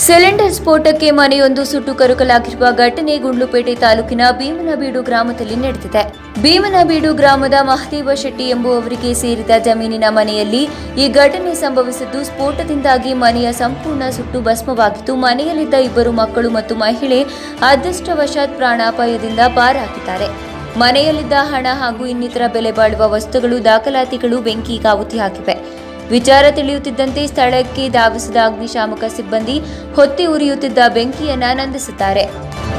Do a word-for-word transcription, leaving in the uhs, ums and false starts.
Cylinder ಸ್ಫೋಟಕ್ಕೆ ಮನೆಯೊಂದು ಸುಟ್ಟು ಕರಕಲಾಗಿರುವ ಘಟನೆ ಗುಂಡ್ಲುಪೇಟೆ ತಾಲೂಕಿನ ಭೀಮನಬೀಡು ಗ್ರಾಮದಲ್ಲಿ ನಡೆದಿದೆ. ಭೀಮನಬೀಡು ಗ್ರಾಮದ ಮಹದೇವ ಶೆಟ್ಟಿ ಎಂಬುವವರಿಗೆ ಸೇರಿದ ಜಮೀನಿನ ಮನೆಯಲ್ಲಿ ಈ ಘಟನೆ ಸಂಭವಿಸಿದ್ದು, ಸ್ಫೋಟದಿಂದಾಗಿ ಮನೆಯ ಸಂಪೂರ್ಣ ಸುಟ್ಟು ಭಸ್ಮವಾಗಿದ್ದು, ಮನೆಯಲ್ಲಿದ್ದ ಇಬ್ಬರು ಮಕ್ಕಳು ಮತ್ತು ಮಹಿಳೆ ಅದೃಷ್ಟವಶಾತ್ ಪ್ರಾಣಾಪಾಯದಿಂದ ಪಾರಾಗಿದ್ದಾರೆ. ಮನೆಯಲ್ಲಿದ್ದ ಹಣ ಹಾಗೂ ಇನ್ನಿತರ ಬೆಲೆ ಬಾಳುವ ವಸ್ತುಗಳು, ದಾಖಲಾತಿಗಳು ಬೆಂಕಿಗೆ ಆಹುತಿಯಾಗಿವೆ. ವಿಚಾರ ತಿಳಿಯುತ್ತಿದ್ದಂತೆ ಸ್ಥಳಕ್ಕೆ ಧಾವಿಸಿದ ಅಗ್ನಿಶಾಮಕ ಸಿಬ್ಬಂದಿ ಹೊತ್ತಿ ಉರಿಯುತ್ತಿದ್ದ ಬೆಂಕಿಯನ್ನ ನಂದಿಸಿದ್ದಾರೆ.